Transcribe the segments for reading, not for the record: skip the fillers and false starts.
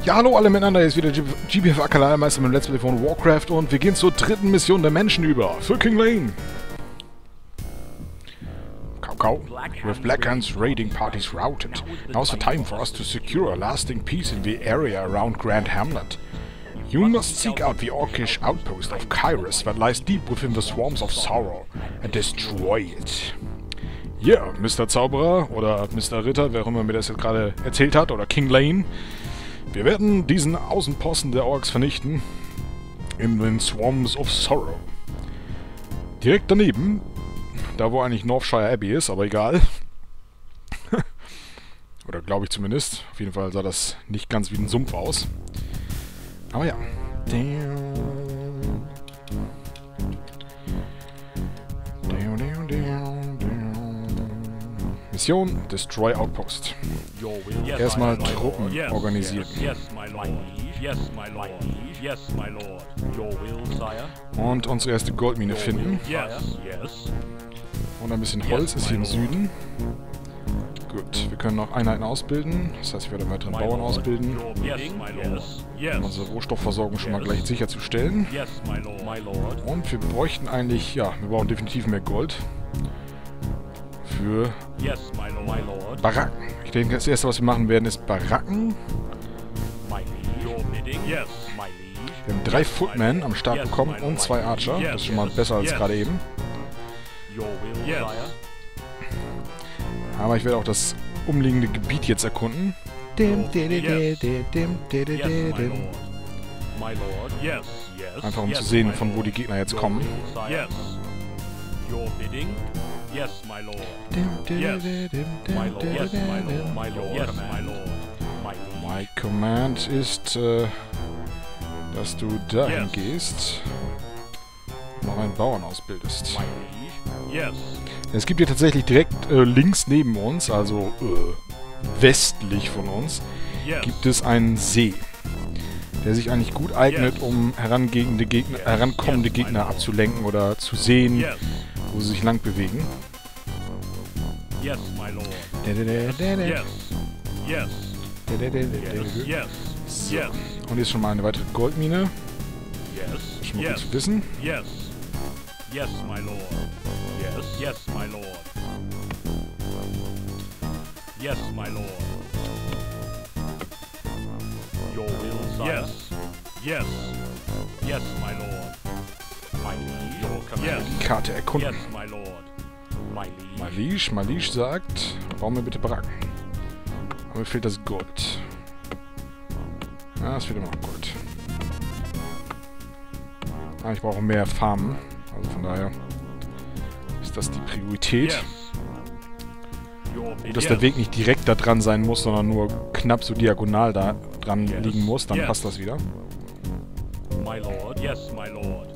Ja, hallo alle miteinander, hier ist wieder GBF Kanalmeister mit dem Let's Play von Warcraft und wir gehen zur dritten Mission der Menschen über, für King Lane. Cow. With Black Hands raiding parties routed. Now's the time for us to secure a lasting peace in the area around Grand Hamlet. You must seek out the orcish outpost of Kyrus that lies deep within the swarms of sorrow and destroy it. Ja, yeah, Mr. Zauberer oder Mr. Ritter, wer auch immer mir das jetzt gerade erzählt hat, oder King Lane. Wir werden diesen Außenposten der Orks vernichten in den Swarms of Sorrow. Direkt daneben, da wo eigentlich Northshire Abbey ist, aber egal. Oder glaube ich zumindest. Auf jeden Fall sah das nicht ganz wie ein Sumpf aus. Aber ja. Mission Destroy Outpost. Erstmal Truppen organisieren. Und unsere erste Goldmine finden. Und ein bisschen Holz ist hier im Süden. Gut, wir können noch Einheiten ausbilden. Das heißt, ich werde weiteren Bauern ausbilden. Um unsere Rohstoffversorgung schon mal gleich sicherzustellen. Und wir bräuchten eigentlich, ja, wir brauchen definitiv mehr Gold. Für Baracken. Ich denke, das erste, was wir machen werden, ist Baracken. Wir haben 3 Footmen am Start bekommen und 2 Archer. Das ist schon mal besser als gerade eben. Aber ich werde auch das umliegende Gebiet jetzt erkunden. Einfach um zu sehen, von wo die Gegner jetzt kommen. Yes, my lord. Yes, my lord. Yes, my lord. My lord. Yes, my lord. My command ist, dass du dahin gehst und noch einen Bauern ausbildest. Es gibt hier tatsächlich direkt links neben uns, also westlich von uns, gibt es einen See, der sich eigentlich gut eignet, um herankommende Gegner abzulenken oder zu sehen, wo sie sich lang bewegen. Yes, my lord. So. Und jetzt schon mal eine weitere Goldmine. Schon mal gut zu wissen. Yes, my lord. Yes, my lord. Yes, my lord. Your will, sire. Yes, my lord. My liege. Your command. Die Karte erkunden. Yes, my lord. Malish sagt, bau mir bitte Baracken. Aber mir fehlt das Gold. Ja, es fehlt immer noch Gold. Ah, ich brauche mehr Farmen. Also von daher ist das die Priorität. Gut, dass der Weg nicht direkt da dran sein muss, sondern nur knapp so diagonal da dran liegen muss, dann passt das wieder. My lord. Yes, my lord.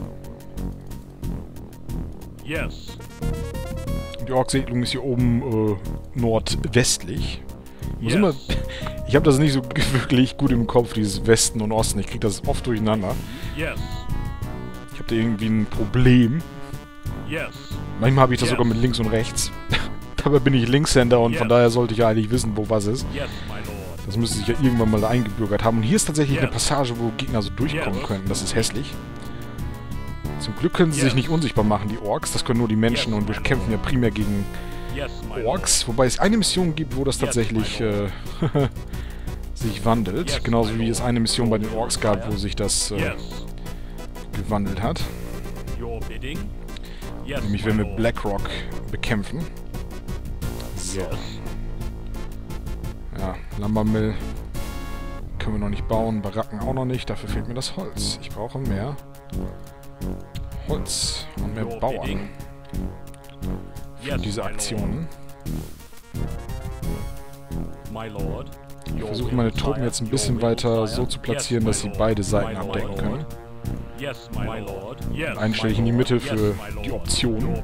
Yes. Die Orksiedlung ist hier oben nordwestlich. Ich habe das nicht so wirklich gut im Kopf, dieses Westen und Osten. Ich kriege das oft durcheinander. Ich habe da irgendwie ein Problem. Manchmal habe ich das sogar mit links und rechts. Dabei bin ich Linkshänder und von daher sollte ich ja eigentlich wissen, wo was ist. Das müsste sich ja irgendwann mal eingebürgert haben. Und hier ist tatsächlich eine Passage, wo Gegner so durchkommen könnten. Das ist hässlich. Zum Glück können sie sich nicht unsichtbar machen, die Orks. Das können nur die Menschen und wir kämpfen ja primär gegen Orks. Wobei es eine Mission gibt, wo das tatsächlich sich wandelt. Genauso wie es eine Mission bei den Orks gab, wo sich das gewandelt hat. Nämlich wenn wir Blackrock bekämpfen. So. Ja, Lumbermill können wir noch nicht bauen, Baracken auch noch nicht. Dafür fehlt mir das Holz. Ich brauche mehr Holz und mehr Bauern für diese Aktionen. Ich versuche meine Truppen jetzt ein bisschen weiter so zu platzieren, dass sie beide Seiten abdecken können. Und einen stelle ich in die Mitte für die Option.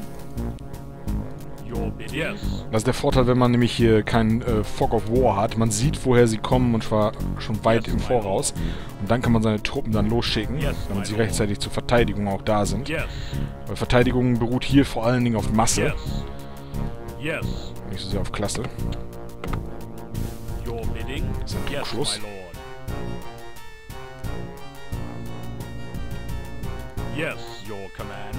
Das ist der Vorteil, wenn man nämlich hier keinen Fog of War hat. Man sieht, woher sie kommen und zwar schon weit im Voraus. Und dann kann man seine Truppen dann losschicken, damit sie rechtzeitig zur Verteidigung auch da sind. Weil Verteidigung beruht hier vor allen Dingen auf Masse. Nicht so sehr auf Klasse. Das ist ein Druckschluss. Yes, your command.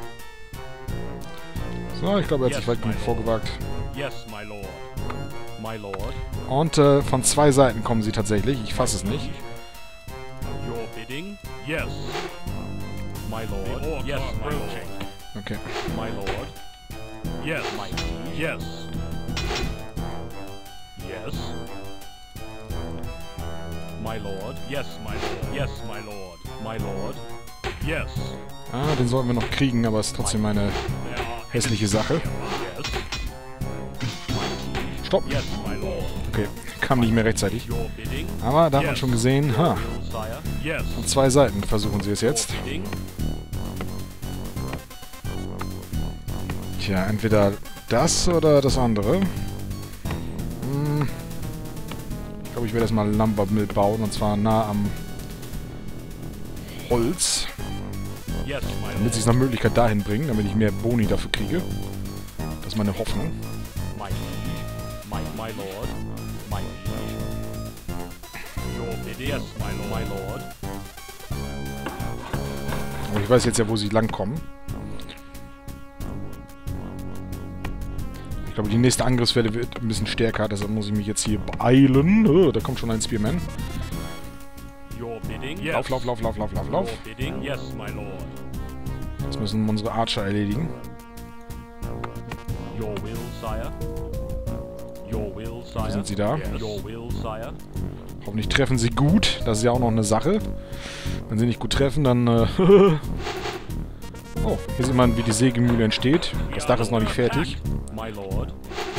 So, ich glaube, er hat sich weit genug vorgewagt. Yes, my lord. My lord. Und von zwei Seiten kommen sie tatsächlich. Ich fasse es nicht. Your bidding? Yes. My lord. Yes, my lord. Okay. My lord. Yes. My yes. Yes. My lord. Yes, my lord. Yes, my lord. My lord. Yes. Ah, den sollten wir noch kriegen, aber es ist trotzdem eine hässliche Sache. Yes. Stopp! Yes, my lord. Okay, kam nicht mehr rechtzeitig. Your bidding? Aber da hat man schon gesehen, ha, Sire. Yes. von zwei Seiten versuchen sie es jetzt. Bidding? Tja, entweder das oder das andere. Ich glaube, ich werde erstmal ein Lumbermill bauen, und zwar nah am Holz. Yes, my Damit sie es lord. nach Möglichkeit dahin bringen, damit ich mehr Boni dafür kriege. Das ist meine Hoffnung. My liege. My lord. My liege. Your bidding? Yes, my lord. Aber ich weiß jetzt ja, wo sie langkommen. Ich glaube, die nächste Angriffswelle wird ein bisschen stärker, deshalb muss ich mich jetzt hier beeilen. Oh, da kommt schon ein Spearman. Your bidding? Yes. Lauf, lauf, lauf, lauf, lauf, lauf, lauf. Your bidding? Yes, my lord. Das müssen unsere Archer erledigen. Your will, sire. Your will, sire. sind sie da? Yes. Your will, sire. Hoffentlich treffen sie gut. Das ist ja auch noch eine Sache. Wenn sie nicht gut treffen, dann... Oh, hier sieht man, wie die Sägemühle entsteht. Das Dach ist noch nicht fertig. My lord.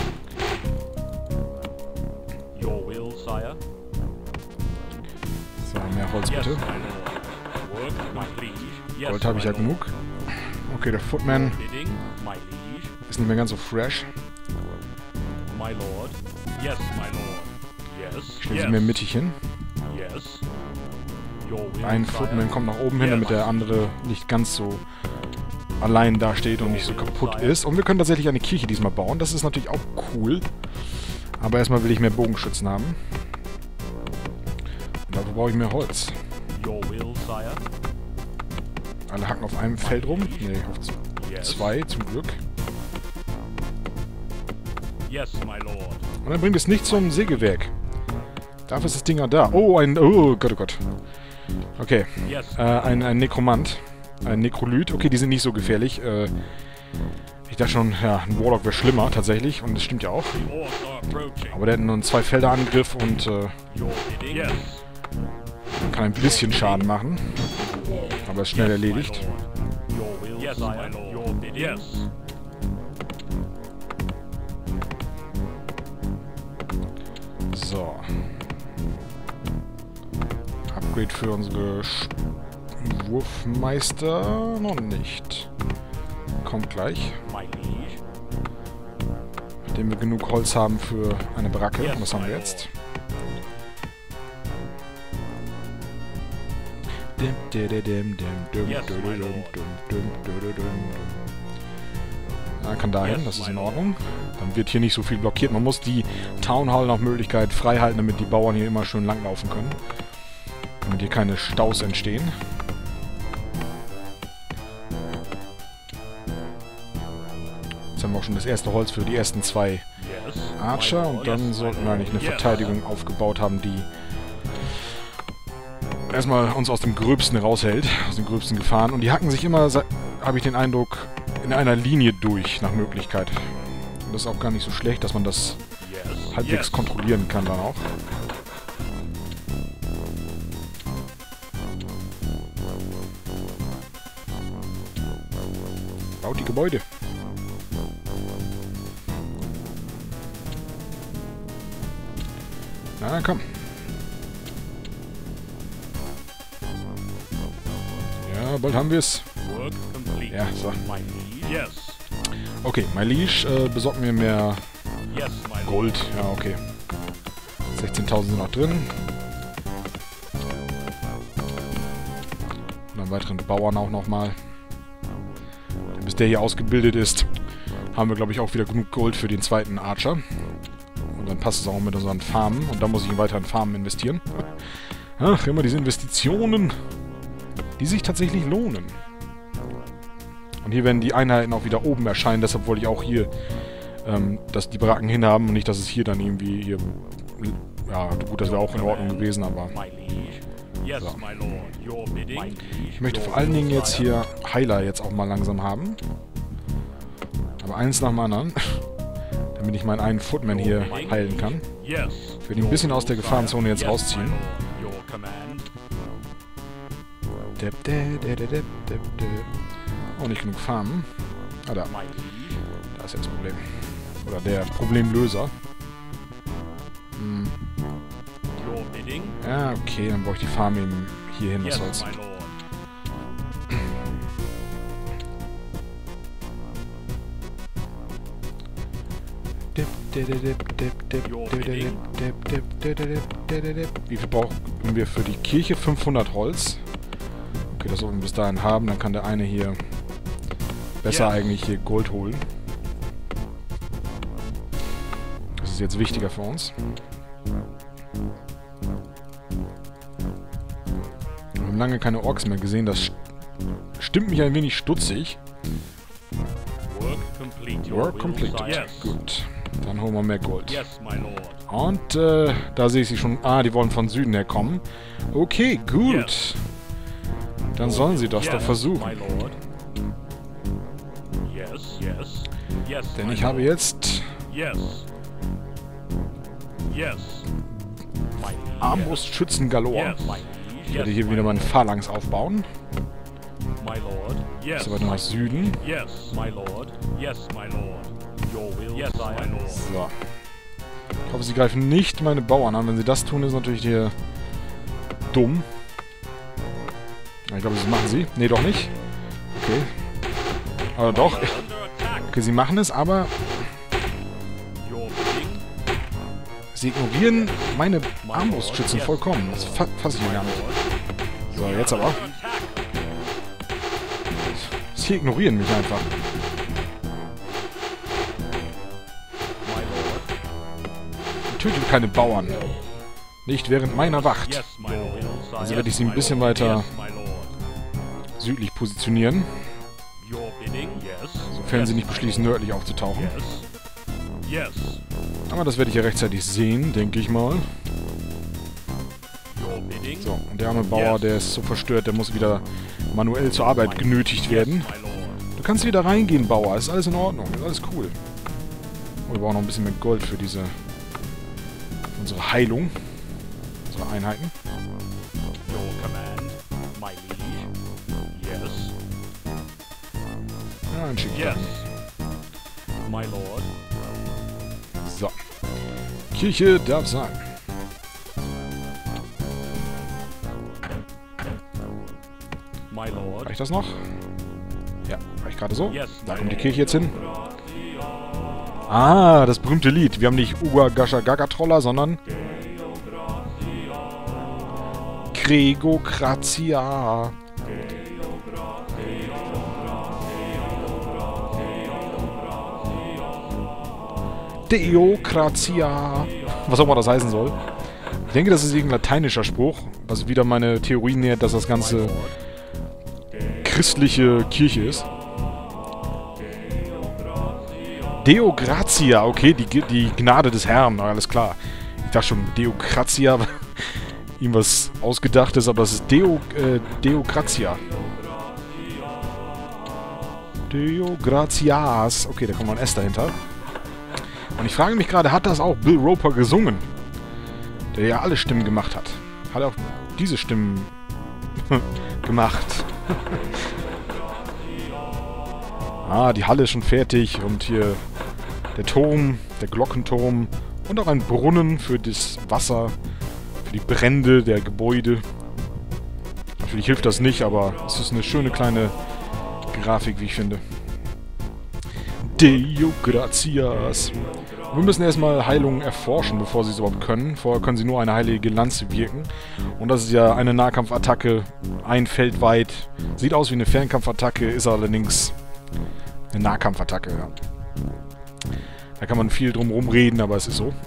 Your will, sire. So, mehr Holz Yes, bitte. my lord. Work, my liege. Yes, Gold habe ich ja my lord. genug. Okay, der Footman Bidding, my liege. ist nicht mehr ganz so fresh. My lord. Yes, my lord. Yes. Stellen yes. sie mir mittig hin. Yes. Your will, Ein sire. Footman kommt nach oben hin, damit der andere nicht ganz so allein dasteht und nicht so kaputt ist. Und wir können tatsächlich eine Kirche diesmal bauen. Das ist natürlich auch cool. Aber erstmal will ich mehr Bogenschützen haben. Und dafür brauche ich mehr Holz. Your will, sire. Alle hacken auf einem Feld rum. Nee, auf Yes. zwei, zum Glück. Yes, my lord. Und dann bringt es nicht zum Sägewerk. Dafür ist das Ding auch da. Oh, oh Gott, oh Gott. Okay, Yes. ein Nekromant. Ein Nekrolyt. Okay, die sind nicht so gefährlich. Ich dachte schon, ja, ein Warlock wäre schlimmer, tatsächlich. Und das stimmt ja auch. The orcs are approaching. Aber der hat nur einen Zwei-Felder-Angriff und Your bidding? Yes. kann ein bisschen Schaden machen. Aber ist schnell erledigt. Your will, yes, my lord. Your bidding? Yes. So. Upgrade für unsere Wurfmeister noch nicht. Kommt gleich. My liege. Nachdem wir genug Holz haben für eine Baracke. Und das haben wir jetzt. Er kann dahin, das ist in Ordnung. Dann wird hier nicht so viel blockiert. Man muss die Town Hall nach Möglichkeit frei halten, damit die Bauern hier immer schön langlaufen können. Damit hier keine Staus entstehen. Jetzt haben wir auch schon das erste Holz für die ersten zwei Yes. Archer. Und dann sollten wir eigentlich eine Verteidigung aufgebaut haben, die erstmal uns aus dem Gröbsten raushält, aus den gröbsten Gefahren. Und die hacken sich immer, habe ich den Eindruck, in einer Linie durch, nach Möglichkeit. Und das ist auch gar nicht so schlecht, dass man das Yes. halbwegs Yes. kontrollieren kann dann auch. Baut die Gebäude. Na komm. Ja, bald haben wir es. Work complete. Ja, so. My liege. Yes. Okay, mein Leash besorgt mir mehr Yes, my lord. Gold. Ja, okay. 16.000 sind noch drin. Und dann weiteren Bauern auch nochmal. Bis der hier ausgebildet ist, haben wir, glaube ich, auch wieder genug Gold für den zweiten Archer. Und dann passt es auch mit unseren Farmen. Und dann muss ich in weiteren Farmen investieren. Ach, immer diese Investitionen, die sich tatsächlich lohnen. Und hier werden die Einheiten auch wieder oben erscheinen. Deshalb wollte ich auch hier dass die Baracken hinhaben und nicht, dass es hier dann irgendwie hier... Ja, gut, das wäre auch in Ordnung gewesen, aber... So. Ich möchte vor allen Dingen jetzt hier Heiler jetzt auch mal langsam haben. Aber eins nach dem anderen. Damit ich meinen einen Footman hier heilen kann. Ich werde ihn ein bisschen aus der Gefahrenzone jetzt rausziehen. Oh, nicht genug farmen. Ah, da. Da ist ja das Problem. Oder der Problemlöser. Hm. Ja, okay, dann brauche ich die Farm eben hier hin, was soll's. Wie viel brauchen wir für die Kirche? 500 Holz. Okay, das sollten wir bis dahin haben. Dann kann der eine hier besser eigentlich hier Gold holen. Das ist jetzt wichtiger für uns. Wir haben lange keine Orks mehr gesehen. Das stimmt mich ein wenig stutzig. Work completed. Gut. Dann holen wir mehr Gold. Und da sehe ich sie schon. Ah, die wollen von Süden her kommen. Okay, gut. Dann sollen sie das doch versuchen. Denn ich habe jetzt Armbrustschützen galore. Ich werde hier wieder meine Phalanx aufbauen. So weit nach Süden. So. Ich hoffe, sie greifen nicht meine Bauern an. Wenn sie das tun, ist natürlich hier dumm. Ich glaube, das machen sie. Nee, doch nicht. Okay. Oder doch. Okay, sie machen es, aber sie ignorieren meine Armbrustschützen vollkommen. Das fasse ich mir gar nicht. So, jetzt aber. Sie ignorieren mich einfach. Tötet keine Bauern. Nicht während meiner Wacht. Also werde ich sie ein bisschen weiter südlich positionieren. Sofern sie nicht beschließen, nördlich aufzutauchen. Aber das werde ich ja rechtzeitig sehen, denke ich mal. So, und der arme Bauer, der ist so verstört, der muss wieder manuell zur Arbeit genötigt werden. Du kannst wieder reingehen, Bauer. Ist alles in Ordnung. Ist alles cool. Oh, wir brauchen noch ein bisschen mehr Gold für unsere Heilung. Unsere Einheiten. Ja, ein Schick. So. Kirche darf sein. Reicht das noch? Ja, reicht gerade so. Da kommt die Kirche jetzt hin. Ah, das berühmte Lied. Wir haben nicht Uga Gasha Gaga Troller, sondern Gregokratia. Deokratia. Was auch immer das heißen soll. Ich denke, das ist irgendein lateinischer Spruch, was wieder meine Theorie nähert, dass das Ganze christliche Kirche ist. Deo Gratia, okay, die Gnade des Herrn, alles klar. Ich dachte schon, Deokratia, irgendwas Ausgedachtes, aber das ist Deo Gratia. Deo Gratias. Okay, da kommt noch ein S dahinter. Und ich frage mich gerade, hat das auch Bill Roper gesungen? Der ja alle Stimmen gemacht hat. Hat er auch diese Stimmen gemacht? Ah, die Halle ist schon fertig und hier der Turm, der Glockenturm und auch ein Brunnen für das Wasser, für die Brände der Gebäude. Natürlich hilft das nicht, aber es ist eine schöne kleine Grafik, wie ich finde. Deo gratias. Wir müssen erstmal Heilungen erforschen, bevor sie es überhaupt können. Vorher können sie nur eine heilige Lanze wirken. Und das ist ja eine Nahkampfattacke, ein Feld weit. Sieht aus wie eine Fernkampfattacke, ist allerdings eine Nahkampfattacke, ja. Da kann man viel drum rumreden, aber es ist so.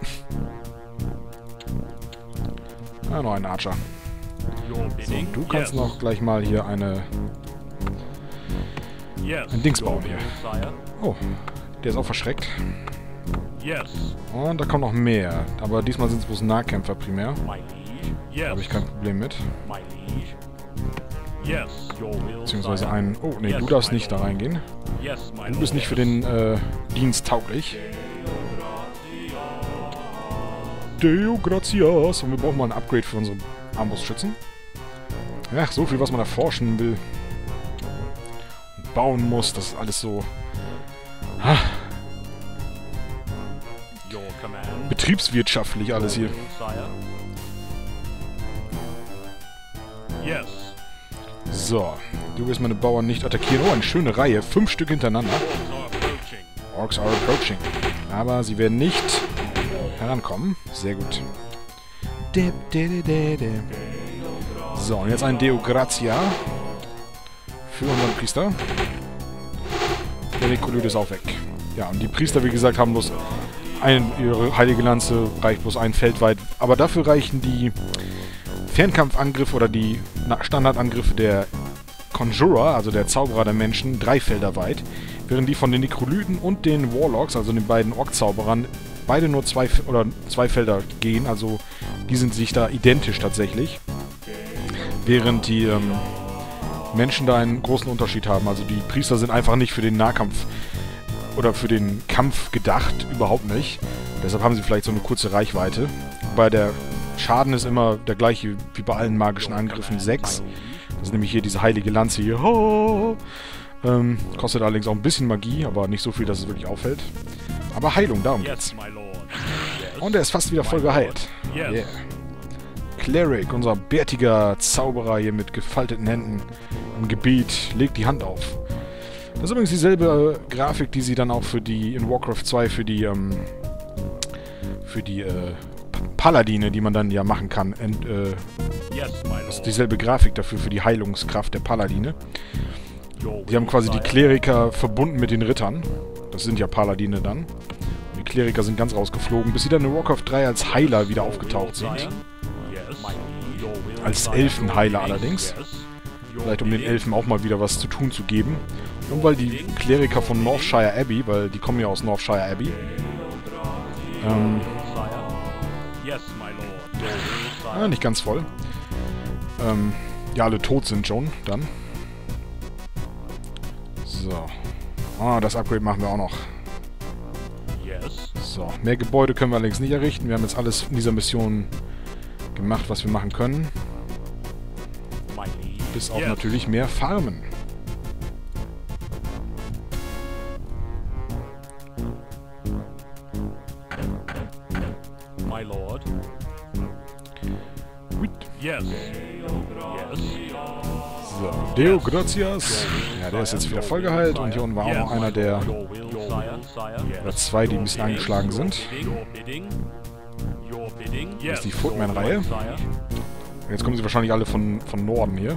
Ja, noch ein Archer. So, du kannst noch gleich mal hier eine ein Dings bauen hier. Oh, der ist auch verschreckt. Und da kommt noch mehr. Aber diesmal sind es bloß Nahkämpfer primär. Da habe ich kein Problem mit. Beziehungsweise einen... Oh, nee, du darfst nicht da reingehen. Du bist nicht für den Dienst tauglich. Deo gratias. Und wir brauchen mal ein Upgrade für unsere Armbrustschützen. Ja, so viel, was man erforschen will. Und bauen muss. Das ist alles so... betriebswirtschaftlich alles hier. So, du wirst meine Bauern nicht attackieren. Oh, eine schöne Reihe. 5 Stück hintereinander. Orks are approaching. Aber sie werden nicht herankommen. Sehr gut. So, und jetzt ein Deo Gratia für unseren Priester. Der Nekrolyt ist auch weg. Ja, und die Priester, wie gesagt, haben bloß ihre heilige Lanze, reicht bloß ein Feld weit. Aber dafür reichen die Fernkampfangriffe oder die Standardangriffe der Conjurer, also der Zauberer der Menschen, 3 Felder weit. Während die von den Nekrolyten und den Warlocks, also den beiden Ork-Zauberern, beide nur 2 Felder gehen. Also die sind sich da identisch tatsächlich. Während die Menschen da einen großen Unterschied haben. Also die Priester sind einfach nicht für den Nahkampf oder für den Kampf gedacht, überhaupt nicht. Deshalb haben sie vielleicht so eine kurze Reichweite. Wobei der Schaden ist immer der gleiche wie bei allen magischen Angriffen, 6. Das ist nämlich hier diese heilige Lanze hier. Kostet allerdings auch ein bisschen Magie, aber nicht so viel, dass es wirklich auffällt. Aber Heilung, darum geht's. Und er ist fast wieder voll geheilt. Yeah. Cleric, unser bärtiger Zauberer hier mit gefalteten Händen im Gebet, legt die Hand auf. Das ist übrigens dieselbe Grafik, die sie dann auch für die in Warcraft 2 für die Paladine, die man dann ja machen kann. Das ist dieselbe Grafik dafür für die Heilungskraft der Paladine. Die haben quasi die Kleriker verbunden mit den Rittern. Das sind ja Paladine dann. Und die Kleriker sind ganz rausgeflogen, bis sie dann in Warcraft 3 als Heiler wieder aufgetaucht sind. Als Elfenheiler allerdings. Vielleicht um den Elfen auch mal wieder was zu tun zu geben. Und weil die Kleriker von Northshire Abbey, weil die kommen ja aus Northshire Abbey, nicht ganz voll. Ja, alle tot sind schon, dann. So. Das Upgrade machen wir auch noch. So, mehr Gebäude können wir allerdings nicht errichten. Wir haben jetzt alles in dieser Mission gemacht, was wir machen können. Bis auf natürlich mehr Farmen. My lord. So, Deo gratias. Ja, der ist jetzt wieder voll geheilt. Und hier unten war auch noch einer, der... Oder 2, die ein bisschen angeschlagen sind. Das ist die Footman-Reihe. Jetzt kommen sie wahrscheinlich alle von Norden hier.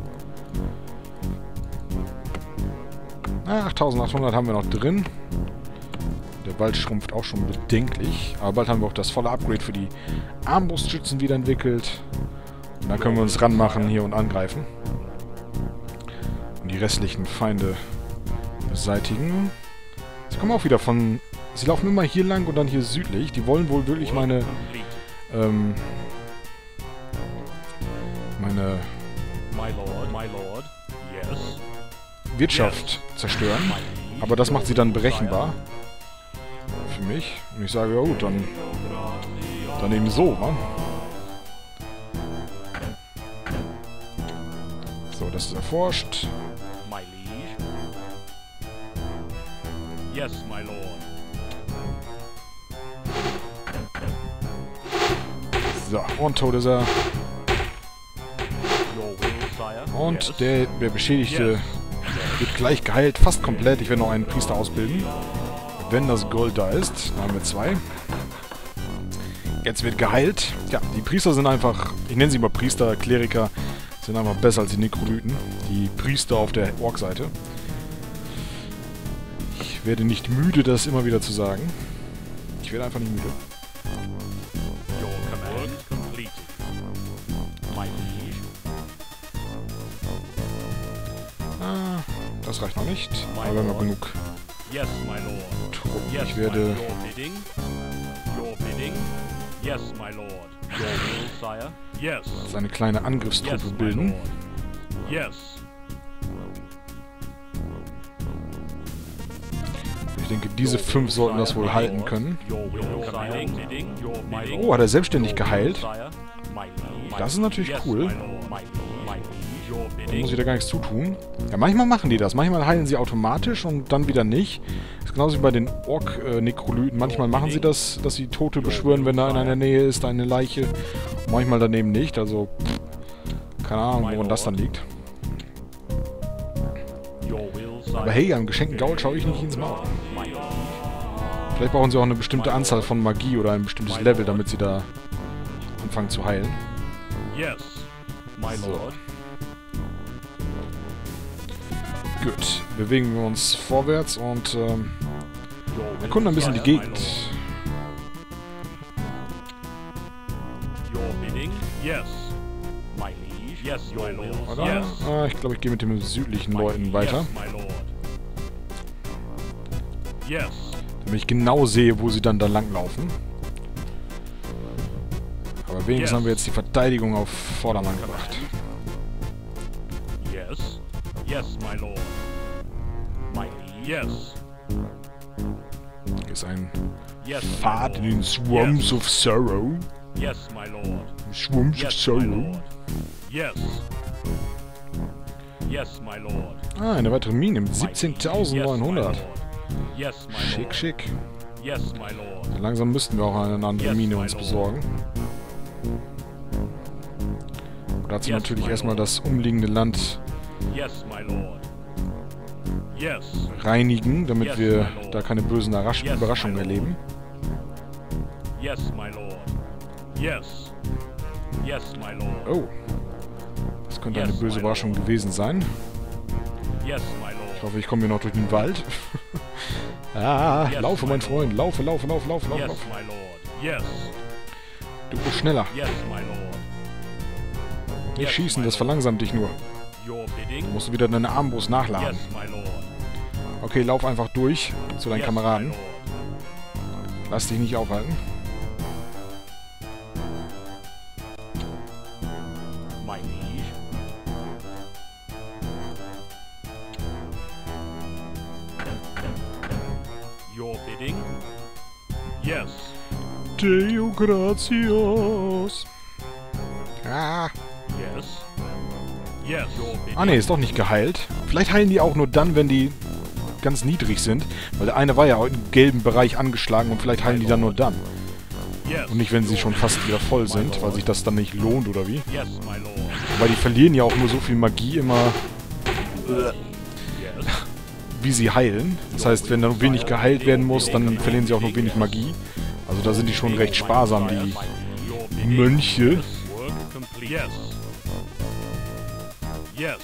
8800 haben wir noch drin. Der Wald schrumpft auch schon bedenklich. Aber bald haben wir auch das volle Upgrade für die Armbrustschützen wieder entwickelt. Und dann können wir uns ranmachen hier und angreifen. Und die restlichen Feinde beseitigen. Sie kommen auch wieder von... Sie laufen immer hier lang und dann hier südlich. Die wollen wohl wirklich meine Wirtschaft zerstören. Aber das macht sie dann berechenbar. Für mich. Und ich sage, ja gut, dann eben so, wa? So, das ist erforscht. So, und tot ist er. Und der Beschädigte wird gleich geheilt, fast komplett. Ich werde noch einen Priester ausbilden. Wenn das Gold da ist, dann haben wir 2. Jetzt wird geheilt. Ja, die Priester sind einfach, ich nenne sie mal Priester, Kleriker, sind einfach besser als die Nekrolyten. Die Priester auf der Ork-Seite. Ich werde nicht müde, das immer wieder zu sagen. Ich werde einfach nicht müde. Das reicht noch nicht. Aber wir haben noch genug Yes, my lord. Truppen. Yes, Ich werde... your bidding. Your bidding. Yes, my lord. Your will, sire. Yes. eine kleine Angriffstruppe Yes, my bilden. lord. Yes. Ich denke, diese 5 sollten das wohl halten können. Your will, sire. Oh, hat er selbstständig geheilt? Das ist natürlich cool. Da muss ich da gar nichts zutun. Ja, manchmal machen die das. Manchmal heilen sie automatisch und dann wieder nicht. Das ist genauso wie bei den Ork-Nekrolyten. Manchmal machen sie das, dass sie Tote beschwören, wenn da einer in der Nähe ist, eine Leiche. Und manchmal daneben nicht. Also, keine Ahnung, woran das dann liegt. Aber hey, am geschenkten Gaul schaue ich nicht ins Maul. Vielleicht brauchen sie auch eine bestimmte Anzahl von Magie oder ein bestimmtes Level, damit sie da anfangen zu heilen. So. Gut, bewegen wir uns vorwärts und erkunden ein bisschen die Gegend. Oder? Ah, ich glaube, ich gehe mit den südlichen Leuten weiter. Damit ich genau sehe, wo sie dann da langlaufen. Aber wenigstens haben wir jetzt die Verteidigung auf Vordermann gebracht. Yes, my lord. My yes. Hier ist ein Pfad in den Swamps of Sorrow. Yes, my lord. Swamps of Sorrow. Yes. Yes, my lord. Ah, eine weitere Mine mit 17.900. Yes, my Schick, lord. schick. Yes, my lord. So langsam müssten wir auch eine andere Mine uns besorgen. Und dazu natürlich erstmal das umliegende Land Yes, my lord. Yes. reinigen, damit wir da keine bösen Überraschungen erleben. Yes, my lord. Yes. Yes, my lord. Oh. Das könnte eine böse Überraschung gewesen sein. Yes, my Ich lord. hoffe, ich komme hier noch durch den Wald. Ah, laufe, mein Freund. Laufe, laufe, laufe, laufe, laufe, Yes, laufe. my lord. Yes. Du bist schneller. Yes, my lord. Nicht schießen, das verlangsamt dich nur. Your bidding. Du musst wieder deine Armbrust nachladen. Yes, my lord. Okay, lauf einfach durch zu deinen Yes, Kameraden. my lord. Lass dich nicht aufhalten. My liege. Your bidding. Yes. Deo gratias. Ah. Yes. Yes. Your bidding. Ah ne, ist doch nicht geheilt. Vielleicht heilen die auch nur dann, wenn die ganz niedrig sind. Weil der eine war ja im gelben Bereich angeschlagen und vielleicht heilen die dann nur dann. Yes. Und nicht, wenn sie schon fast wieder voll sind, weil sich das dann nicht lohnt, oder wie? Yes, my lord. Weil die verlieren ja auch nur so viel Magie immer, Yes. wie sie heilen. Das heißt, wenn dann wenig geheilt werden muss, dann verlieren sie auch nur wenig Magie. Also da sind die schon recht sparsam, die Your bidding. Mönche. Work complete. Yes. Yes.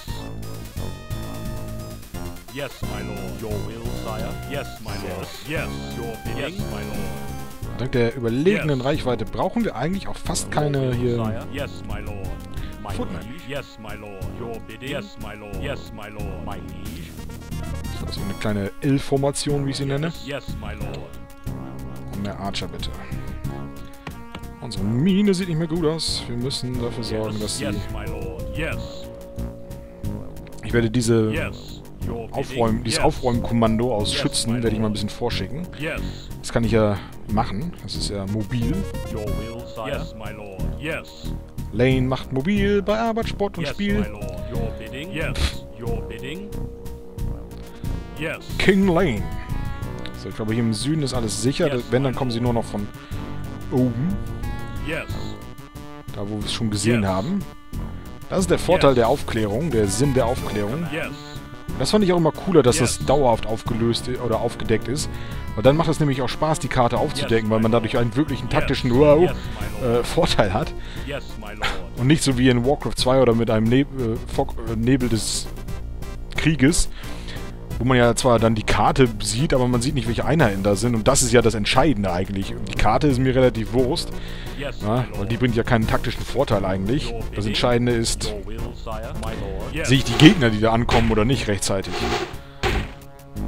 Yes, my lord. Your will, sire. Yes, my lord. Yes, your bidding. Yes, my lord. Dank der überlegenen Reichweite brauchen wir eigentlich auch fast keine hier... Yes, my lord. My Footman. liege. Yes, my lord. Your bidding. Yes, my lord. Yes, my lord. My liege. So eine kleine L-Formation, wie ich sie nenne. Yes, my lord. Und mehr Archer, bitte. Unsere Mine sieht nicht mehr gut aus. Wir müssen dafür sorgen, dass sie... Yes, my lord. Yes. Ich werde diese Yes. Your bidding. dieses Yes. Aufräumkommando aus Schützen werde ich mal ein bisschen vorschicken. Yes. Das kann ich ja machen. Das ist ja mobil. Your will, sire. Yes, my lord. Yes. Lane macht mobil bei Arbeit, Sport und Yes, Spiel. my lord. Your bidding. Yes. Your bidding. Yes. King Lane. So, ich glaube, hier im Süden ist alles sicher. Wenn, dann kommen sie nur noch von oben. Yes. Da, wo wir es schon gesehen haben. Das ist der Vorteil der Aufklärung, der Sinn der Aufklärung. Yes. Das fand ich auch immer cooler, dass das dauerhaft aufgelöst oder aufgedeckt ist. Weil dann macht es nämlich auch Spaß, die Karte aufzudecken, weil man dadurch einen wirklichen taktischen Vorteil hat. Yes, my lord. Und nicht so wie in Warcraft 2 oder mit einem Nebel des Krieges, wo man ja zwar dann die Karte sieht, aber man sieht nicht, welche Einheiten da sind. Und das ist ja das Entscheidende eigentlich. Und die Karte ist mir relativ Wurst, Yes, ja, weil die bringt ja keinen taktischen Vorteil eigentlich. Das Entscheidende ist, Your will, sire. My lord. Yes. sehe ich die Gegner, die da ankommen oder nicht rechtzeitig.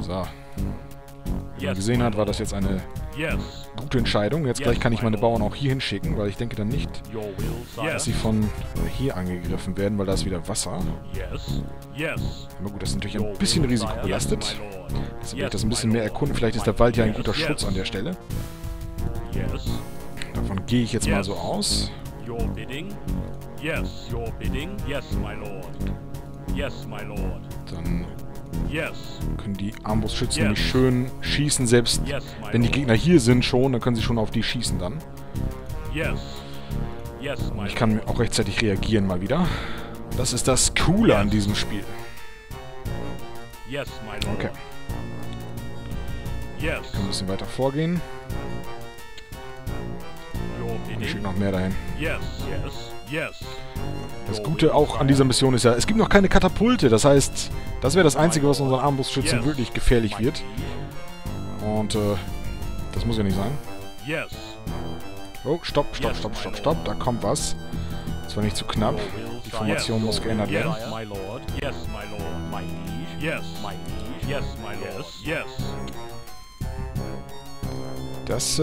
So. Wie man gesehen hat, war das jetzt eine gute Entscheidung. Jetzt gleich kann ich meine Bauern auch hier hinschicken, weil ich denke dann nicht, dass sie von hier angegriffen werden, weil da ist wieder Wasser. Aber gut, das ist natürlich ein bisschen risikobelastet. Deshalb werde ich das ein bisschen mehr erkunden. Vielleicht ist der Wald ja ein guter Schutz an der Stelle. Davon gehe ich jetzt mal so aus. Dann können die Armbrustschützen nämlich schön schießen, selbst wenn die Gegner hier sind schon, dann können sie schon auf die schießen dann. Und ich kann auch rechtzeitig reagieren mal wieder. Das ist das Coole an diesem Spiel. Okay. Ich kann ein bisschen weiter vorgehen. Und ich schicke noch mehr dahin. Das Gute auch an dieser Mission ist ja, es gibt noch keine Katapulte. Das heißt, das wäre das Einzige, was unseren Armbrustschützen wirklich gefährlich wird. Und das muss ja nicht sein. Oh, stopp. Da kommt was. Das war nicht zu knapp. Die Formation muss geändert werden. Das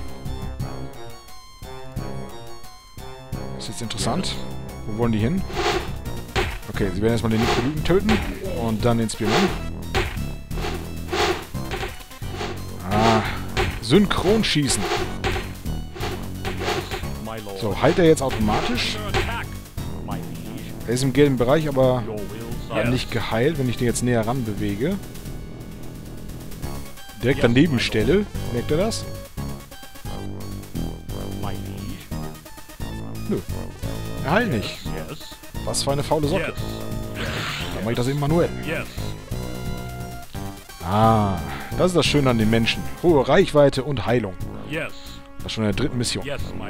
ist jetzt interessant. Wo wollen die hin? Okay, sie werden erstmal den Nikolaiten töten und dann den Spearman. Ah, synchron schießen. So, heilt er jetzt automatisch? Er ist im gelben Bereich, aber nicht geheilt, wenn ich den jetzt näher ran bewege. Direkt daneben stelle. Merkt er das? Nö. Er heilt nicht. Was für eine faule Socke. Dann mache ich das eben manuell. Ah, das ist das Schöne an den Menschen. Hohe Reichweite und Heilung. Das ist schon in der dritten Mission.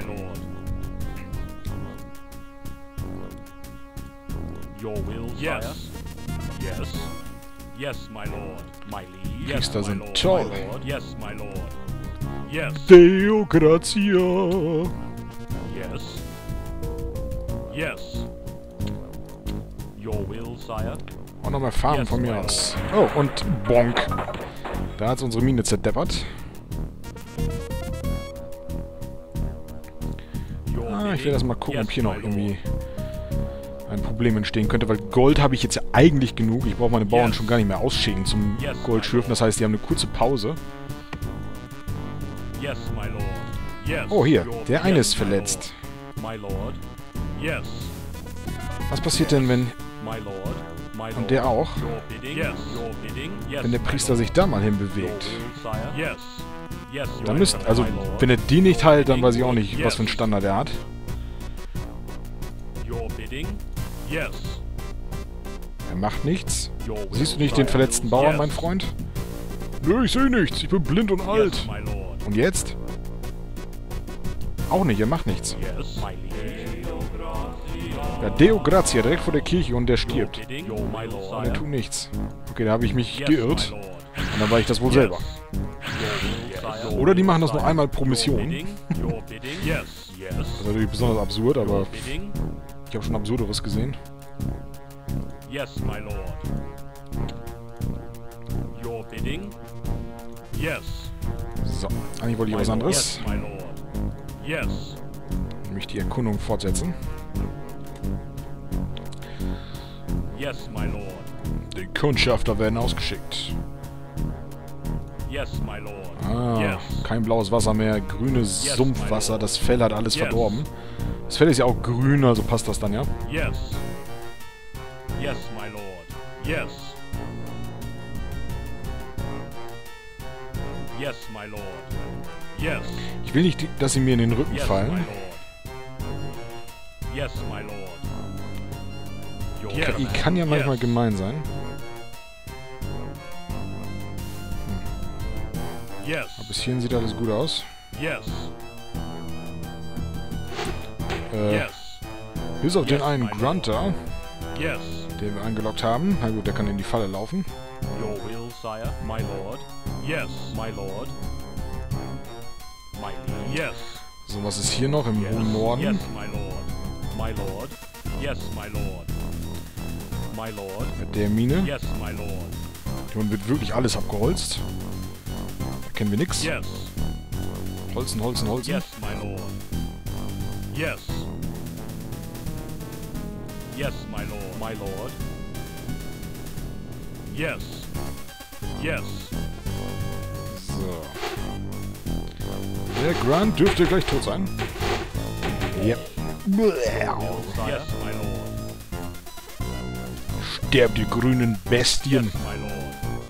Priester sind toll. Deo gratia. Auch noch mal Farben von mir aus. Oh, und bonk. Da hat's unsere Mine zerdeppert. Ah, ich will erst mal gucken, ob hier noch irgendwie ein Problem entstehen könnte, weil Gold habe ich jetzt ja eigentlich genug. Ich brauche meine Bauern schon gar nicht mehr ausschicken zum Goldschürfen. Das heißt, die haben eine kurze Pause. Oh, hier. Der eine ist verletzt. Was passiert denn, wenn... Und der auch? Wenn der Priester sich da mal hinbewegt. Dann müsst... Also, wenn er die nicht heilt, dann weiß ich auch nicht, was für einen Standard er hat. Er macht nichts. Siehst du nicht den verletzten Bauern, mein Freund? Nö, ich sehe nichts. Ich bin blind und alt. Und jetzt? Auch nicht, er macht nichts. Ja, Deo Gratia, direkt vor der Kirche und der stirbt. Und er tut nichts. Okay, da habe ich mich geirrt. Und dann war ich das wohl selber. Oder die machen das nur einmal pro Mission. Das ist natürlich besonders absurd, aber ich habe schon Absurderes gesehen. So, eigentlich wollte ich was anderes. Nämlich die Erkundung fortsetzen. Die Kundschafter werden ausgeschickt. Ah, kein blaues Wasser mehr, grünes Sumpfwasser. Das Fell hat alles verdorben. Das Fell ist ja auch grün, also passt das dann, ja? Ich will nicht, dass sie mir in den Rücken fallen. Die KI kann ja manchmal gemein sein. Aber bis hierhin sieht alles gut aus. Bis auf den einen Grunter, den wir eingeloggt haben. Na gut, der kann in die Falle laufen. So, was ist hier noch im hohen Norden? Mit der Mine. Hier wird wirklich alles abgeholzt. Da kennen wir nichts. Yes. Holzen, Holzen, Holzen. Yes, my lord. Yes. Yes, my lord. My lord. Yes. Yes. So. Der Grunt dürfte gleich tot sein. Ja. Yes, my lord. Sterbt, die grünen Bestien. Yes, my lord.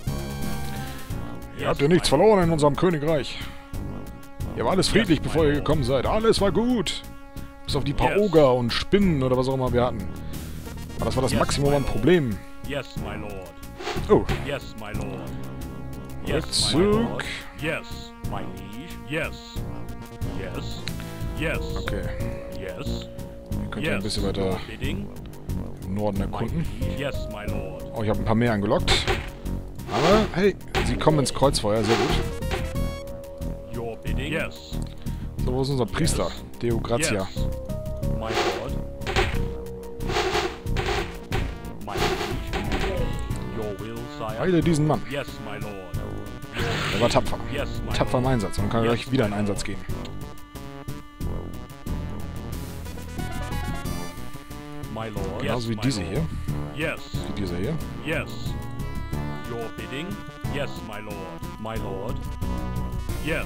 Ihr habt ja nichts verloren in unserem Königreich. Hier war alles friedlich, bevor ihr gekommen seid. Alles war gut. Bis auf die paar Oger und Spinnen oder was auch immer wir hatten. Aber das war das Maximum an Problemen. Yes, my lord. Oh. Yes, my lord. Rückzug. Yes, my liege. Yes. Yes. Yes. Okay. Yes. Ihr könnt ja ein bisschen weiter Bidding. im Norden erkunden. Yes, my lord. Oh, ich habe ein paar mehr angelockt. Aber, hey, sie kommen ins Kreuzfeuer. Sehr gut. Your bidding. Yes. So, wo ist unser Priester? Deo Grazia. Yes. My lord. My liege. Your will, sire. Heile diesen Mann. Yes, my lord. Er war tapfer. Yes, my Tapfer im lord. Einsatz. Und dann kann er gleich wieder in Einsatz gehen. My lord. Genauso wie diese hier. Yes. Wie dieser hier. Yes. Your bidding? Yes, my lord. My lord. Yes.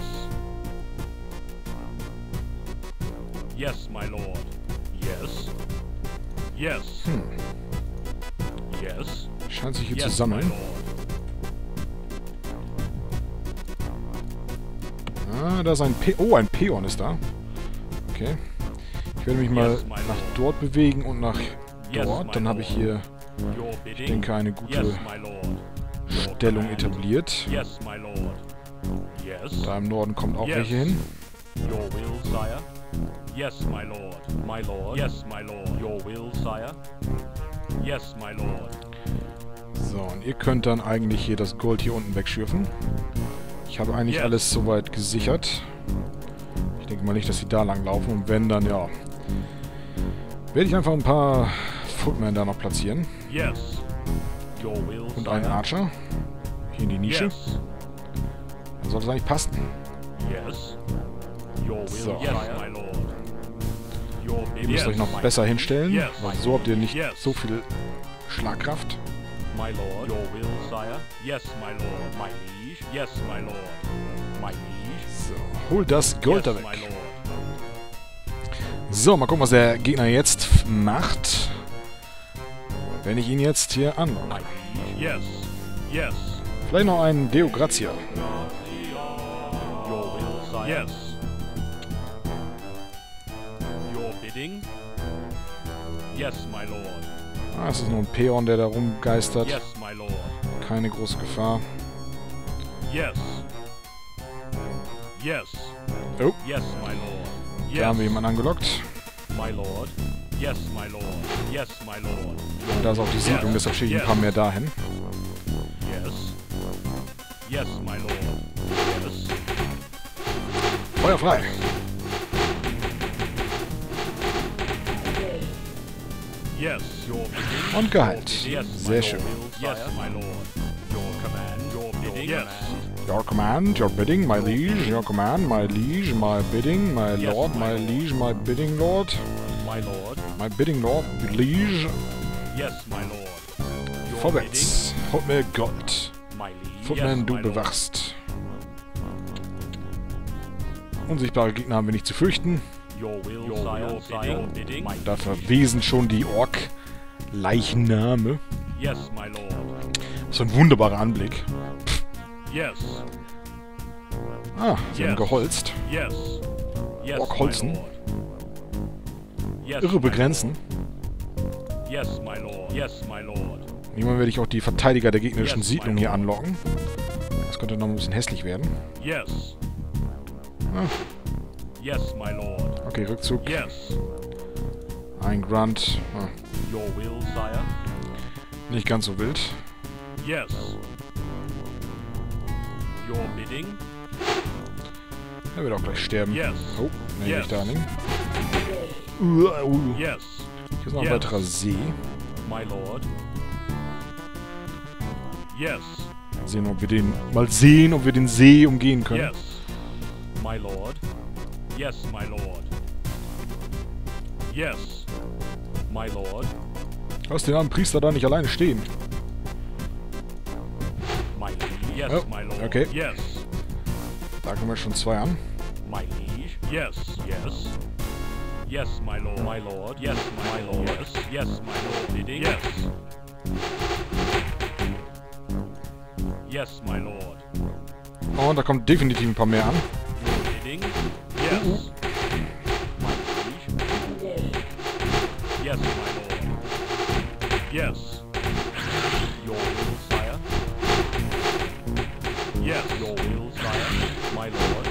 Yes, my lord. Yes. Yes. Yes. Scheint sich hier Yes, zu sammeln. my lord. Ah, da ist ein Oh, ein Peon ist da. Okay. Ich werde mich mal Yes, my nach lord. dort bewegen und nach Yes, dort. my Dann habe ich hier, Your ich bidding? denke, eine Yes, gute my lord. Your Stellung command? etabliert. Yes, my lord. Yes. Da im Norden kommt auch Yes. welche hin. Your will, sire. Yes, my lord. My lord. Yes, my lord. Your will, sire. Yes, my lord. So, und ihr könnt dann eigentlich hier das Gold hier unten wegschürfen. Ich habe eigentlich Yes. alles soweit gesichert. Ich denke mal nicht, dass sie da lang laufen. Und wenn, dann ja, werde ich einfach ein paar Footmen da noch platzieren. Yes. Your will, Und einen sire. Archer. Hier in die Nische. Yes. Dann sollte es eigentlich passen. Yes. Your will, So. yes, my lord. Your Ihr müsst euch noch my- besser hinstellen, Yes, weil so habt ihr nicht Yes. so viel Schlagkraft. My lord. Your will, sire. Yes, my lord. My liege. Yes, my lord. My liege. So, holt das Gold Yes, da weg. my lord. So, mal gucken, was der Gegner jetzt macht. Wenn ich ihn jetzt hier anlocke. My liege. Yes. Yes. Vielleicht noch einen Deo Grazia. Your will, sire. Yes. Your bidding? Yes, my lord. Ah, es ist nur ein Peon, der da rumgeistert. Yes, my lord. Keine große Gefahr. Yes. Yes. Oh, Yes, my lord. Yes. da haben wir jemanden angelockt. My lord. Yes, my lord. Yes, my lord. Und da ist auch die Siedlung, deshalb schicke ich ein paar mehr dahin. Yes. Yes, my lord. Yes. Feuer frei! Yes, your bidding. Und geheilt. Yes, Sehr my schön. lord. Yes, my lord. Your command. Your bidding. Yes. Your command, your bidding, my liege. Your command, my liege, my bidding, my Yes, lord, my my lord. liege, my bidding lord. My lord. My bidding lord, liege. Yes, my lord. Your Vorwärts. Holt mir Gold. bidding. My liege. Footman, Yes, du my lord. bewachst. Unsichtbare Gegner haben wir nicht zu fürchten. Your will, sire. Your bidding. My Da verwesen schon die Ork-Leichname. Yes, my lord. So ein wunderbarer Anblick. Yes. Ah, sie haben Yes. geholzt. Yes. Yes, Orkholzen. my lord. Yes, Irre my begrenzen. lord. Yes, my lord. Yes, my lord. Irgendwann werde ich auch die Verteidiger der gegnerischen Yes, Siedlung my hier lord. anlocken. Das könnte noch ein bisschen hässlich werden. Yes. Ah. Yes, my lord. Okay, Rückzug. Yes. Ein Grunt. Ah, Your will, sire. nicht ganz so wild. Yes. Your bidding. Er wird auch gleich sterben. Yes. Oh, nee, Yes. nicht da liegen. Hier Yes. ist noch ein Yes. weiterer See. My lord. Yes. Sehen, ob wir den... Mal sehen, ob wir den See umgehen können. Yes, my lord. Yes, my lord. Yes, my lord. Lass den armen Priester da nicht alleine stehen. My yes, Oh, my lord. okay. Yes, Da kommen wir schon 2 an. my liege. Yes, yes. Yes, my lord. My lord. Yes, my lord. Yes, yes, my lord. Bidding. Yes. Yes, my lord. Und da kommt definitiv ein paar mehr an. Bidding. Yes. My liege. Yes, my lord. Yes. Your will, sire. Yes, your will, sire. My lord.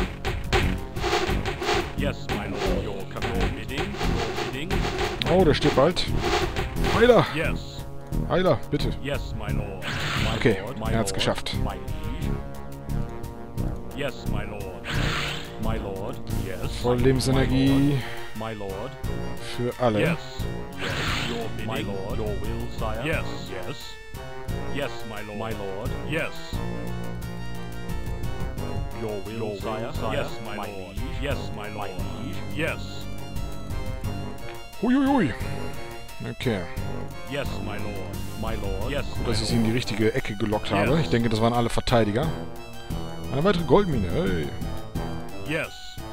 Yes, my lord. Your command. Bidding. Your bidding. Oh, der steht bald. Heiler! Yes. Heiler, bitte. Yes, my lord. My Okay, lord, my er hat's lord, geschafft. My liege. Yes, my lord. My lord. Yes. Voll Lebensenergie My lord. für alle. Yes. Yes. Your bidding. My lord. Your will, sire. Yes. Yes. Yes, my lord. My lord. Yes. Your will, sire. Yes, my lord. Yes, my lord. Yes. Huiuiui. Okay. Yes, my lord. My lord. Yes, my Dass ich sie in die lord. richtige Ecke gelockt habe. Ich denke, das waren alle Verteidiger. Eine weitere Goldmine. Hey. Yes.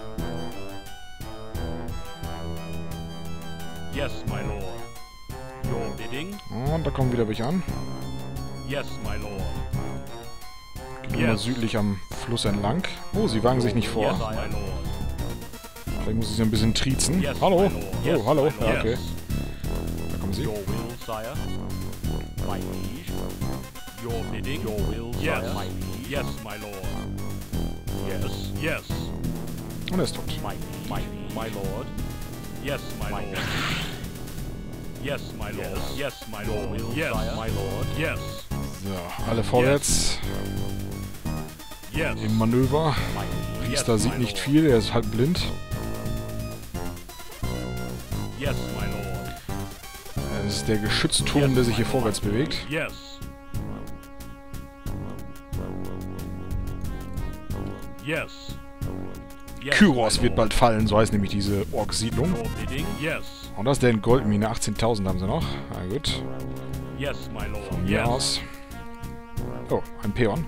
Yes, my lord. Your bidding. Und da kommen wieder welche an. Yes, my lord. Gehen wir mal südlich am Fluss entlang. Oh, sie wagen sich nicht Yes, vor. my lord. Vielleicht muss ich sie ein bisschen triezen. Yes, Hallo? my lord. Yes, Oh, hallo. my Ja, lord. okay. Yes. Da kommen sie. Your will, sire. My liege. Your bidding. Your will, sire. Yes. My liege. Yes, my lord. Yes. Yes. Und er ist tot. My lord. Yes, my lord. Yes, my lord. Yes, my lord. Yes, my lord. Yes. So, alle vorwärts. Yes. Im Manöver. My Priester yes, sieht my nicht lord. viel, er ist halb blind. Yes, my lord. Es ist der Geschützturm, der sich hier vorwärts bewegt. Yes. Yes. Yes, Kyros my wird lord. bald fallen, so heißt nämlich diese Ork-Siedlung. Your bidding. Yes. Und das ist der in Goldmine, 18.000 haben sie noch. Na gut, Yes, my lord. von mir aus. Oh, ein Peon.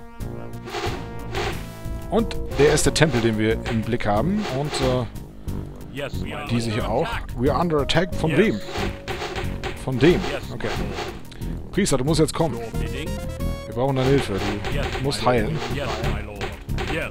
Und der ist der Tempel, den wir im Blick haben. Und Yes, my lord. diese hier auch. We are under attack. Von Yes. wem? Von dem. Yes, Okay. my lord. Priester, du musst jetzt kommen. Your bidding. Wir brauchen deine Hilfe. Yes, Du musst my lord. heilen. Yes, my lord. Yes.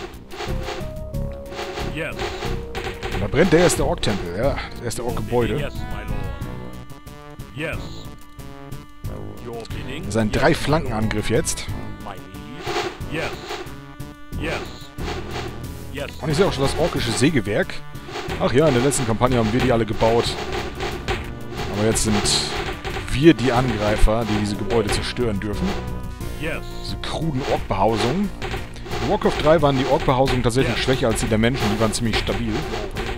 Yes. Da brennt der erste Ork-Tempel. Ja, das erste Ork-Gebäude. Yes, my lord. Yes. Your bidding. Das ist ein Yes, 3-Flanken-Angriff jetzt. my liege. Yes. Yes. Yes. Und ich sehe auch schon das orkische Sägewerk. Ach ja, in der letzten Kampagne haben wir die alle gebaut. Aber jetzt sind wir die Angreifer, die diese Gebäude zerstören dürfen. Yes. Diese kruden Ork-Behausungen. In Warcraft 3 waren die Ork-Behausungen tatsächlich schwächer als die der Menschen. Die waren ziemlich stabil. Your will,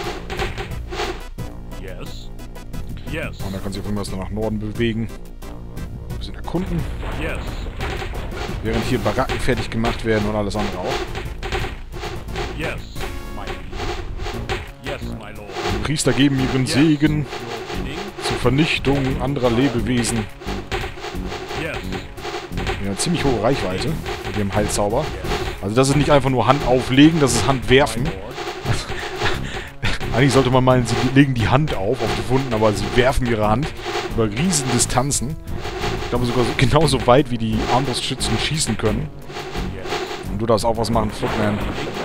sire. Yes. Yes. Und da kann sich auf irgendwas nach Norden bewegen. Ein bisschen erkunden. Yes. Während hier Baracken fertig gemacht werden und alles andere auch. Yes. My liege. Yes, my lord. Die Priester geben ihren Segen Your bidding. zur Vernichtung anderer Lebewesen. Yes. Die haben eine ziemlich hohe Reichweite mit ihrem Heilzauber. Also das ist nicht einfach nur Hand auflegen, das ist Hand werfen. My lord. Eigentlich sollte man meinen, sie legen die Hand auf die Wunden, aber sie werfen ihre Hand über riesen Distanzen. Ich glaube sogar genauso weit, wie die Armbrustschützen schießen können. Yes. Und du darfst auch was machen, Footman.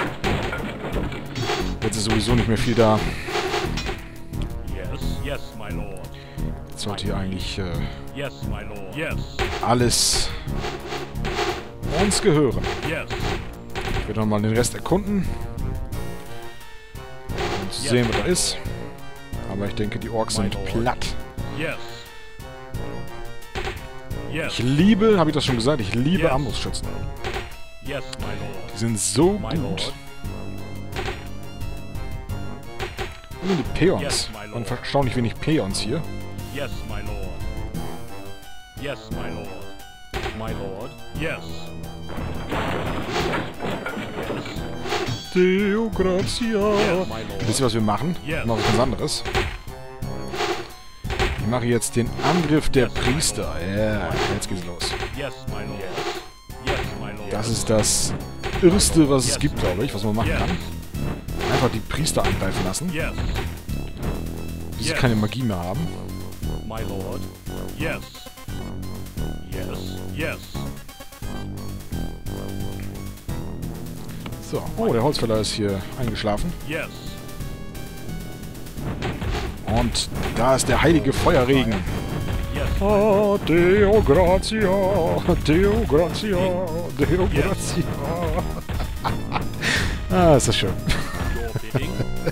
Jetzt ist sowieso nicht mehr viel da. Yes. Yes, my lord. Jetzt sollte hier eigentlich Yes, my lord. Yes. alles uns gehören. Yes. Ich werde nochmal den Rest erkunden. Und sehen, was da ist. Aber ich denke, die Orks sind platt. Yes. Yes. Ich liebe, habe ich das schon gesagt, ich liebe Yes. Armbrustschützen. Yes, my lord. Die sind so My gut. lord. Und die Peons. Yes, my lord. Und erstaunlich wenig Peons hier. Yes, my lord. Yes, my lord. my lord. Yes. Deo Grazia. Wisst ihr, was wir machen? Yes. Wir machen was ganz anderes. Ich mache jetzt den Angriff der Priester. Ja, jetzt geht's los. Yes, my lord. Yes, my lord. Das ist das Irrste, was es gibt, glaube ich, was man machen kann. Einfach die Priester angreifen lassen, Yes. bis sie keine Magie mehr haben. My lord. Yes. Yes. Yes. So, oh, der Holzfäller ist hier eingeschlafen. Yes. Und da ist der heilige Feuerregen. Yes. Ah, Deo Grazia, Deo Grazia, Deo Grazia. Ah, ist das schön. Your bidding.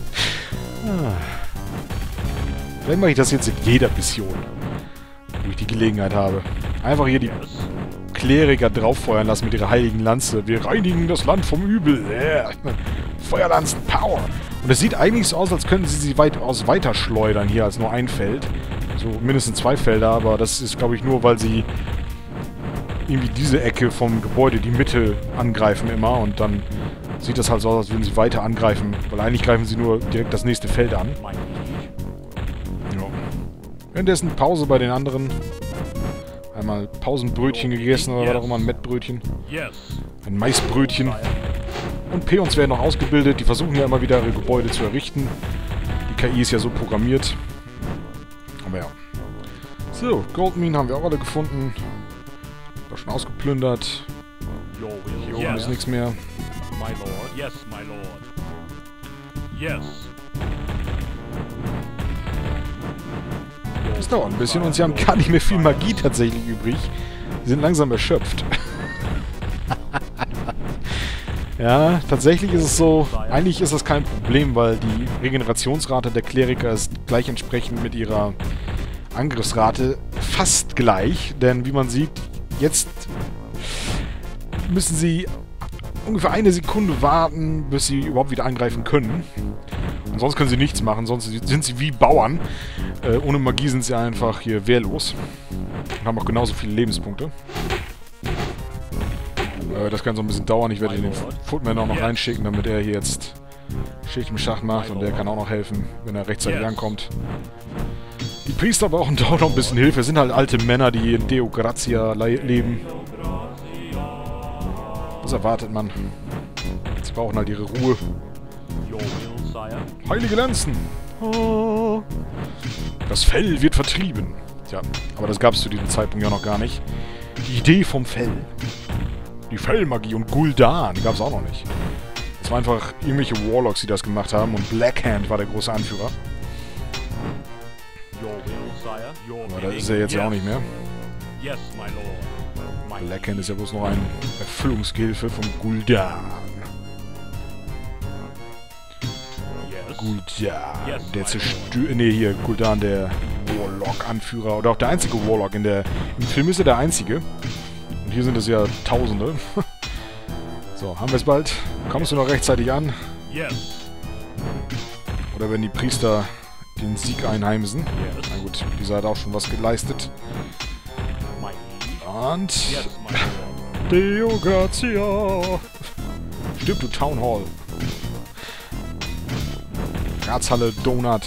Vielleicht mache ich das jetzt in jeder Mission, wo ich die Gelegenheit habe. Einfach hier die Kleriker drauffeuern lassen mit ihrer heiligen Lanze. Wir reinigen das Land vom Übel. Yeah. Feuerlanzen, Power. Und es sieht eigentlich so aus, als könnten sie weitaus weiter schleudern hier als nur ein Feld. So mindestens 2 Felder, aber das ist, glaube ich, nur, weil sie irgendwie diese Ecke vom Gebäude, die Mitte, angreifen immer. Und dann sieht das halt so aus, als würden sie weiter angreifen. Weil eigentlich greifen sie nur direkt das nächste Feld an. My liege. Ja. Währenddessen Pause bei den anderen. Einmal Pausenbrötchen gegessen oder was auch immer, ein Mettbrötchen. Yes. Ein Maisbrötchen. Und Peons werden noch ausgebildet. Die versuchen ja immer wieder ihre Gebäude zu errichten. Die KI ist ja so programmiert. Aber ja. So, Goldminen haben wir auch alle gefunden. Da schon ausgeplündert. Your will. Hier oben ist nichts mehr. My lord. Yes, my lord. Yes. Das dauert ein bisschen und sie haben gar nicht mehr viel Magie tatsächlich übrig. Sie sind langsam erschöpft. Ja, tatsächlich ist es so, eigentlich ist das kein Problem, weil die Regenerationsrate der Kleriker ist gleich entsprechend mit ihrer Angriffsrate fast gleich. Denn wie man sieht, jetzt müssen sie ungefähr 1 Sekunde warten, bis sie überhaupt wieder angreifen können. Und sonst können sie nichts machen, sonst sind sie wie Bauern. Ohne Magie sind sie einfach hier wehrlos. Und haben auch genauso viele Lebenspunkte. Das kann so ein bisschen dauern. Ich werde den Footman auch noch reinschicken, damit er hier jetzt Schicht im Schacht macht. Und der kann auch noch helfen, wenn er rechtzeitig ankommt. Die Priester brauchen auch noch ein bisschen Hilfe. Es sind halt alte Männer, die in Deo Grazia leben. Was erwartet man? Sie brauchen halt ihre Ruhe. Your will, sire. Heilige Lanzen! Oh. Das Fell wird vertrieben. Tja, aber das gab es zu diesem Zeitpunkt ja noch gar nicht. Die Idee vom Fell. Die Fellmagie und Gul'dan gab es auch noch nicht. Es waren einfach irgendwelche Warlocks, die das gemacht haben und Blackhand war der große Anführer. Your will, sire. Your Aber das ist er jetzt ja auch nicht mehr. Yes, my lord. My Blackhand ist ja bloß noch ein Erfüllungsgehilfe von Gul'dan. Yes. Gul'dan, der zerstört... Ne, hier, Gul'dan, der Warlock-Anführer. Oder auch der einzige Warlock. Im Film ist er der einzige. Und hier sind es ja Tausende. So, haben wir es bald. Kommst du noch rechtzeitig an? Yes. Oder wenn die Priester den Sieg einheimsen? Na gut, dieser hat auch schon was geleistet. My liege. Und... Yes, my lord. Deo Grazia! Stirb, du Town Hall! Ratshalle Donut.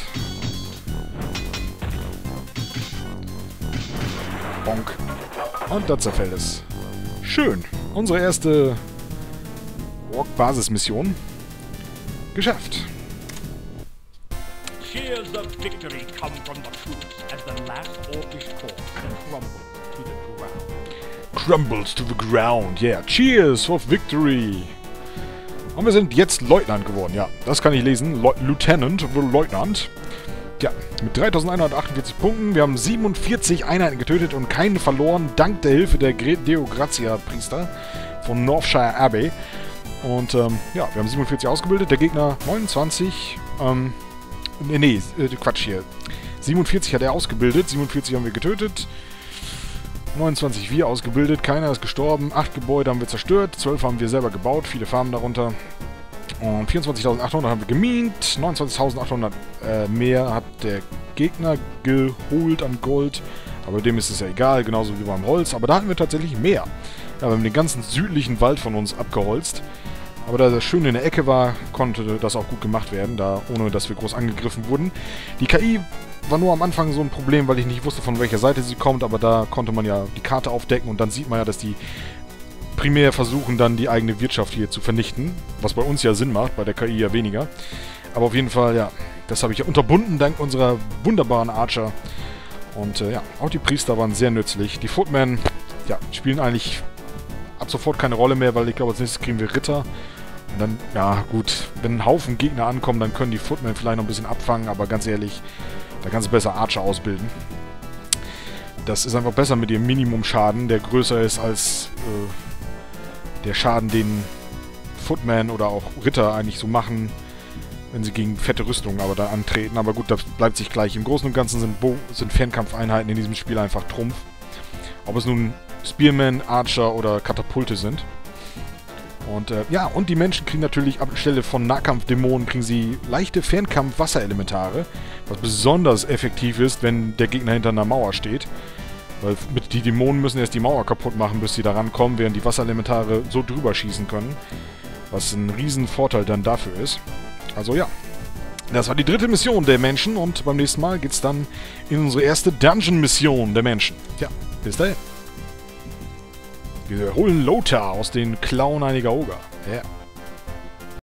Bonk. Und da zerfällt es. Schön. Unsere erste Ork-Basismission geschafft. Cheers of victory come from the troops as the last orcish corps crumbles to the ground. Crumbles to the ground. Yeah. Cheers for victory. Und wir sind jetzt Leutnant geworden. Ja, das kann ich lesen. Lieutenant, Leutnant. Ja, mit 3148 Punkten. Wir haben 47 Einheiten getötet und keinen verloren, dank der Hilfe der Deo Grazia Priester von Northshire Abbey. Und ja, wir haben 47 ausgebildet, der Gegner 29. Quatsch hier. 47 hat er ausgebildet, 47 haben wir getötet. 29 wir ausgebildet, keiner ist gestorben. 8 Gebäude haben wir zerstört, 12 haben wir selber gebaut, viele Farmen darunter. Und 24.800 haben wir gemint, 29.800 mehr hat der Gegner geholt an Gold. Aber dem ist es ja egal, genauso wie beim Holz. Aber da hatten wir tatsächlich mehr. Ja, wir haben den ganzen südlichen Wald von uns abgeholzt. Aber da das schön in der Ecke war, konnte das auch gut gemacht werden, da ohne dass wir groß angegriffen wurden. Die KI war nur am Anfang so ein Problem, weil ich nicht wusste, von welcher Seite sie kommt. Aber da konnte man ja die Karte aufdecken und dann sieht man ja, dass die primär versuchen, dann die eigene Wirtschaft hier zu vernichten. Was bei uns ja Sinn macht, bei der KI ja weniger. Aber auf jeden Fall, ja, das habe ich ja unterbunden, dank unserer wunderbaren Archer. Und ja, auch die Priester waren sehr nützlich. Die Footmen, ja, spielen eigentlich ab sofort keine Rolle mehr, weil ich glaube, als nächstes kriegen wir Ritter. Und dann, ja gut, wenn ein Haufen Gegner ankommen, dann können die Footmen vielleicht noch ein bisschen abfangen, aber ganz ehrlich, da kannst du besser Archer ausbilden. Das ist einfach besser mit ihrem Minimum-Schaden, der größer ist als der Schaden, den Footmen oder auch Ritter eigentlich so machen, wenn sie gegen fette Rüstungen aber da antreten. Aber gut, das bleibt sich gleich. Im Großen und Ganzen sind Fernkampfeinheiten in diesem Spiel einfach Trumpf. Ob es nun Spearmen, Archer oder Katapulte sind. Und ja, und die Menschen kriegen natürlich anstelle von Nahkampfdämonen kriegen sie leichte Fernkampf-Wasserelementare, was besonders effektiv ist, wenn der Gegner hinter einer Mauer steht. Weil die Dämonen müssen erst die Mauer kaputt machen, bis sie da rankommen, während die Wasserelementare so drüber schießen können. Was ein riesen Vorteil dann dafür ist. Also ja, das war die 3. Mission der Menschen und beim nächsten Mal geht's dann in unsere erste Dungeon-Mission der Menschen. Ja, bis dahin. Wir holen Lothar aus den Klauen einiger Oger. Ja.